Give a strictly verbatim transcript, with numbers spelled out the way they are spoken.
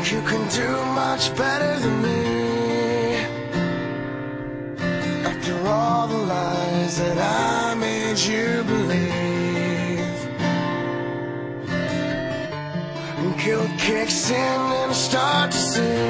you can do much better than me. After all the lies that I made you believe, and guilt kicks in and I start to see